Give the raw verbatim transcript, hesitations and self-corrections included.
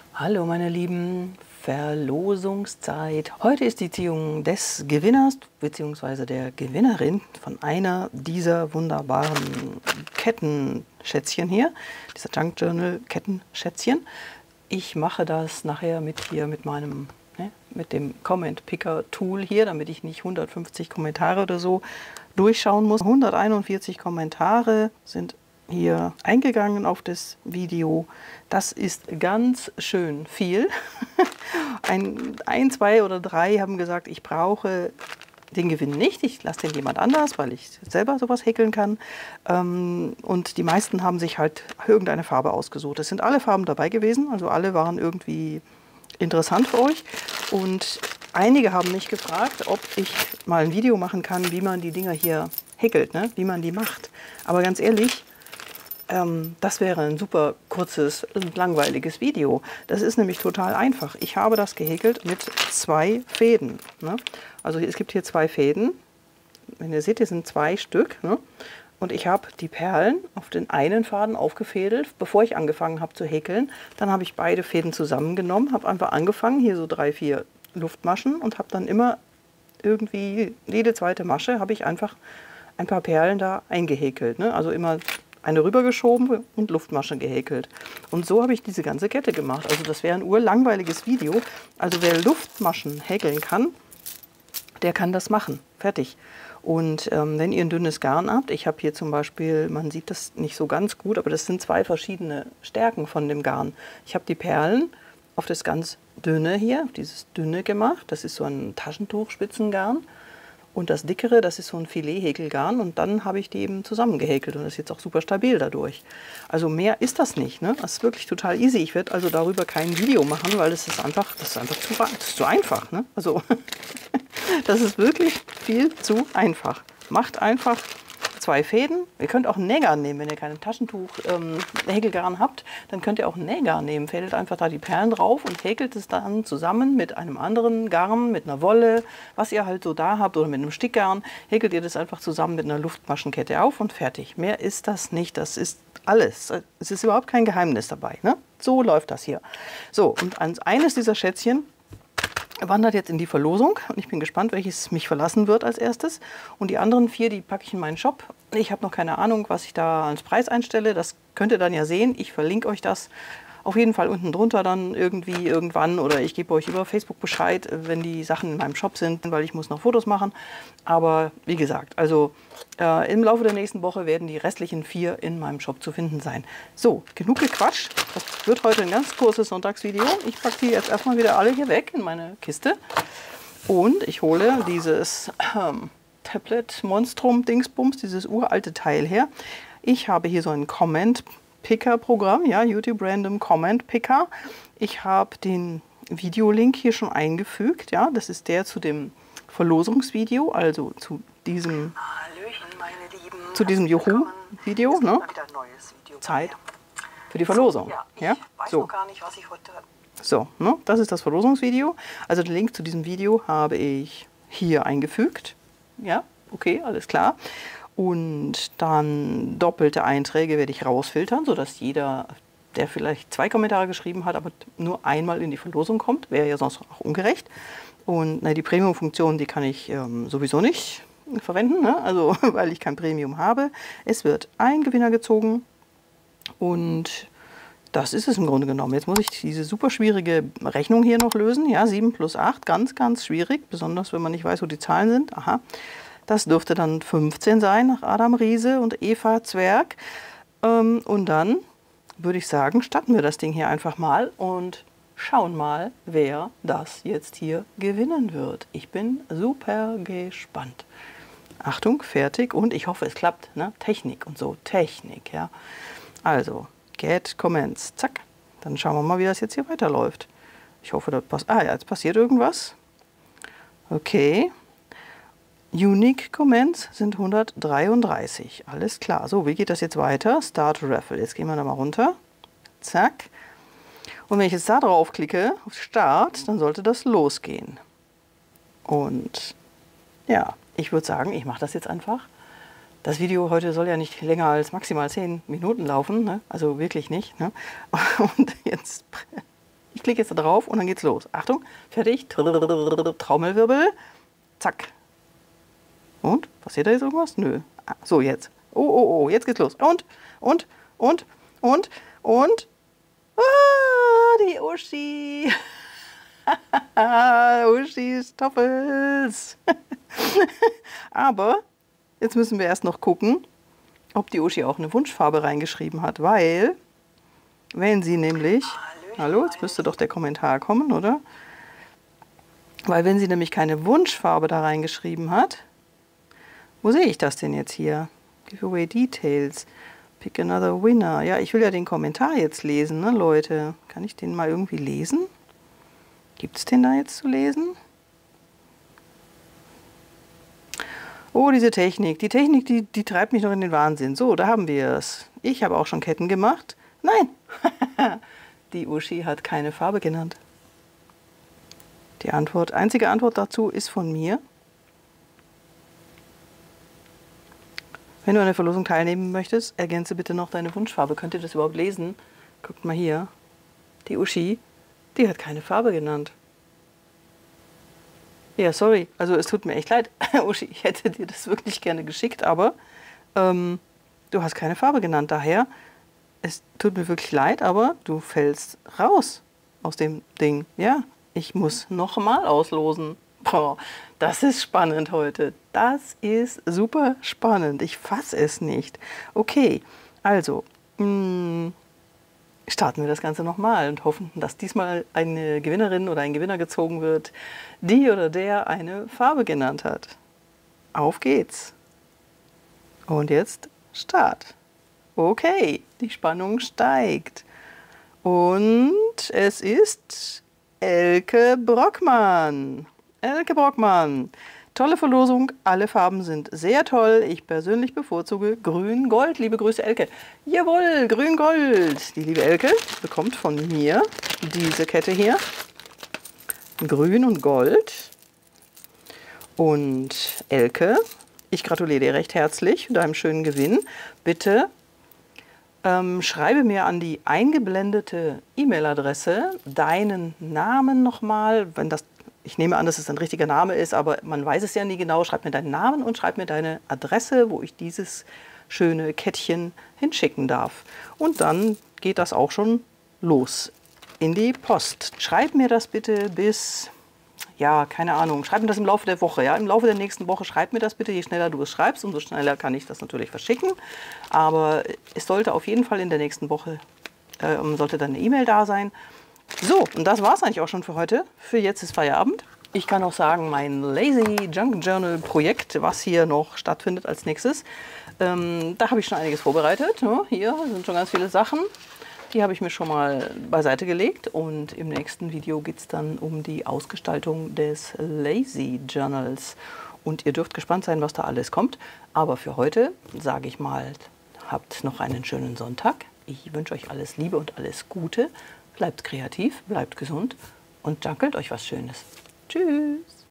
Hallo meine Lieben, Verlosungszeit. Heute ist die Ziehung des Gewinners bzw. der Gewinnerin von einer dieser wunderbaren Kettenschätzchen hier, dieser Junk Journal Kettenschätzchen. Ich mache das nachher mit hier mit meinem ne, mit dem Comment Picker Tool hier, damit ich nicht hundertfünfzig Kommentare oder so durchschauen muss. hunderteinundvierzig Kommentare sind hier eingegangen auf das Video. Das ist ganz schön viel. Ein, ein, zwei oder drei haben gesagt, ich brauche den Gewinn nicht. Ich lasse den jemand anders, weil ich selber sowas häkeln kann. Und die meisten haben sich halt irgendeine Farbe ausgesucht. Es sind alle Farben dabei gewesen, also alle waren irgendwie interessant für euch. Und einige haben mich gefragt, ob ich mal ein Video machen kann, wie man die Dinger hier häkelt, ne? Wie man die macht. Aber ganz ehrlich, das wäre ein super kurzes, langweiliges Video. Das ist nämlich total einfach. Ich habe das gehäkelt mit zwei Fäden. Ne? Also es gibt hier zwei Fäden. Wenn ihr seht, hier sind zwei Stück. Ne? Und ich habe die Perlen auf den einen Faden aufgefädelt, bevor ich angefangen habe zu häkeln. Dann habe ich beide Fäden zusammengenommen, habe einfach angefangen, hier so drei, vier Luftmaschen und habe dann immer irgendwie, jede zweite Masche, habe ich einfach ein paar Perlen da eingehäkelt. Ne? Also immer eine rübergeschoben und Luftmasche gehäkelt. Und so habe ich diese ganze Kette gemacht. Also das wäre ein urlangweiliges Video. Also wer Luftmaschen häkeln kann, der kann das machen. Fertig. Und ähm, wenn ihr ein dünnes Garn habt, ich habe hier zum Beispiel, man sieht das nicht so ganz gut, aber das sind zwei verschiedene Stärken von dem Garn. Ich habe die Perlen auf das ganz dünne hier, auf dieses dünne gemacht. Das ist so ein Taschentuchspitzengarn. Und das dickere, das ist so ein Filet-Häkelgarn und dann habe ich die eben zusammengehäkelt und das ist jetzt auch super stabil dadurch. Also mehr ist das nicht, ne? Das ist wirklich total easy. Ich werde also darüber kein Video machen, weil das ist einfach, das ist einfach zu, das ist zu einfach, ne? Also das ist wirklich viel zu einfach. Macht einfach zwei Fäden. Ihr könnt auch ein Nähgarn nehmen, wenn ihr kein Taschentuch-Häkelgarn ähm, habt, dann könnt ihr auch ein Nähgarn nehmen. Fädelt einfach da die Perlen drauf und häkelt es dann zusammen mit einem anderen Garn, mit einer Wolle, was ihr halt so da habt oder mit einem Stickgarn. Häkelt ihr das einfach zusammen mit einer Luftmaschenkette auf und fertig. Mehr ist das nicht. Das ist alles. Es ist überhaupt kein Geheimnis dabei. Ne? So läuft das hier. So, und eines dieser Schätzchen wandert jetzt in die Verlosung und ich bin gespannt, welches mich verlassen wird als erstes. Und die anderen vier, die packe ich in meinen Shop. Ich habe noch keine Ahnung, was ich da als Preis einstelle. Das könnt ihr dann ja sehen. Ich verlinke euch das auf jeden Fall unten drunter dann irgendwie irgendwann oder ich gebe euch über Facebook Bescheid, wenn die Sachen in meinem Shop sind, weil ich muss noch Fotos machen. Aber wie gesagt, also äh, im Laufe der nächsten Woche werden die restlichen vier in meinem Shop zu finden sein. So, genug gequatscht. Das wird heute ein ganz kurzes Sonntagsvideo. Ich packe die jetzt erstmal wieder alle hier weg in meine Kiste. Und ich hole dieses ähm, Tablet Monstrum Dingsbums, dieses uralte Teil her. Ich habe hier so einen Comment Picker Programm, ja, YouTube Random Comment Picker. Ich habe den Videolink hier schon eingefügt, ja, das ist der zu dem Verlosungsvideo, also zu diesem, Hallöchen, meine Lieben. zu diesem Juhu-Video, ne? Zeit für die Verlosung. Ja, ich ja? weiß So. noch gar nicht, was ich heute... So, ne? Das ist das Verlosungsvideo. Also den Link zu diesem Video habe ich hier eingefügt. Ja, okay, alles klar. Und dann doppelte Einträge werde ich rausfiltern, sodass jeder, der vielleicht zwei Kommentare geschrieben hat, aber nur einmal in die Verlosung kommt. Wäre ja sonst auch ungerecht. Und na, die Premium-Funktion, die kann ich ähm, sowieso nicht verwenden, ne? Also weil ich kein Premium habe. Es wird ein Gewinner gezogen und das ist es im Grunde genommen. Jetzt muss ich diese super schwierige Rechnung hier noch lösen. Ja, sieben plus acht, ganz, ganz schwierig, besonders wenn man nicht weiß, wo die Zahlen sind. Aha. Das dürfte dann fünfzehn sein nach Adam Riese und Eva Zwerg. Und dann würde ich sagen, starten wir das Ding hier einfach mal und schauen mal, wer das jetzt hier gewinnen wird. Ich bin super gespannt. Achtung, fertig und ich hoffe, es klappt. Ne? Technik und so, Technik, ja. Also, get comments, zack. Dann schauen wir mal, wie das jetzt hier weiterläuft. Ich hoffe, das passt. Ah ja, jetzt passiert irgendwas. Okay. Unique Comments sind hundertdreiunddreißig. Alles klar. So, wie geht das jetzt weiter? Start Raffle. Jetzt gehen wir da mal runter. Zack. Und wenn ich jetzt da drauf klicke, auf Start, dann sollte das losgehen. Und ja, ich würde sagen, ich mache das jetzt einfach. Das Video heute soll ja nicht länger als maximal zehn Minuten laufen. Ne? Also wirklich nicht. Ne? Und jetzt Ich klicke jetzt da drauf und dann geht's los. Achtung, fertig. Trommelwirbel. Zack. Und? Passiert da jetzt irgendwas? Nö. Ah, so, jetzt. Oh, oh, oh, jetzt geht's los. Und, und, und, und, und. Ah, die Uschi. Uschi Stoffels. Aber jetzt müssen wir erst noch gucken, ob die Uschi auch eine Wunschfarbe reingeschrieben hat, weil, wenn sie nämlich, hallo, jetzt müsste doch der Kommentar kommen, oder? Weil wenn sie nämlich keine Wunschfarbe da reingeschrieben hat, wo sehe ich das denn jetzt hier? Giveaway Details, pick another winner. Ja, ich will ja den Kommentar jetzt lesen, ne, Leute? Kann ich den mal irgendwie lesen? Gibt es den da jetzt zu lesen? Oh, diese Technik. Die Technik, die, die treibt mich noch in den Wahnsinn. So, da haben wir es. Ich habe auch schon Ketten gemacht. Nein, die Uschi hat keine Farbe genannt. Die Antwort, einzige Antwort dazu ist von mir. Wenn du an der Verlosung teilnehmen möchtest, ergänze bitte noch deine Wunschfarbe. Könnt ihr das überhaupt lesen? Guckt mal hier. Die Uschi, die hat keine Farbe genannt. Ja, sorry. Also es tut mir echt leid, Uschi. Ich hätte dir das wirklich gerne geschickt, aber ähm, du hast keine Farbe genannt. Daher, es tut mir wirklich leid, aber du fällst raus aus dem Ding. Ja, ich muss nochmal auslosen. Boah, das ist spannend heute. Das ist super spannend. Ich fasse es nicht. Okay, also mh, starten wir das Ganze nochmal und hoffen, dass diesmal eine Gewinnerin oder ein Gewinner gezogen wird, die oder der eine Farbe genannt hat. Auf geht's. Und jetzt Start. Okay, die Spannung steigt. Und es ist Elke Brockmann. Elke Brockmann. Tolle Verlosung, alle Farben sind sehr toll. Ich persönlich bevorzuge Grün-Gold. Liebe Grüße, Elke. Jawohl, Grün-Gold. Die liebe Elke bekommt von mir diese Kette hier. Grün und Gold. Und Elke, ich gratuliere dir recht herzlich zu deinem schönen Gewinn. Bitte ähm, schreibe mir an die eingeblendete E-Mail-Adresse deinen Namen nochmal, wenn das ich nehme an, dass es ein richtiger Name ist, aber man weiß es ja nie genau. Schreib mir deinen Namen und schreib mir deine Adresse, wo ich dieses schöne Kettchen hinschicken darf. Und dann geht das auch schon los in die Post. Schreib mir das bitte bis, ja, keine Ahnung, schreib mir das im Laufe der Woche. Ja, im Laufe der nächsten Woche schreib mir das bitte. Je schneller du es schreibst, umso schneller kann ich das natürlich verschicken. Aber es sollte auf jeden Fall in der nächsten Woche, äh, sollte dann eine E-Mail da sein. So, und das war es eigentlich auch schon für heute. Für jetzt ist Feierabend. Ich kann auch sagen, mein Lazy Junk Journal Projekt, was hier noch stattfindet als nächstes, ähm, da habe ich schon einiges vorbereitet. Ja, hier sind schon ganz viele Sachen. Die habe ich mir schon mal beiseite gelegt. Und im nächsten Video geht es dann um die Ausgestaltung des Lazy Journals. Und ihr dürft gespannt sein, was da alles kommt. Aber für heute sage ich mal, habt noch einen schönen Sonntag. Ich wünsche euch alles Liebe und alles Gute. Bleibt kreativ, bleibt gesund und junkelt euch was Schönes. Tschüss!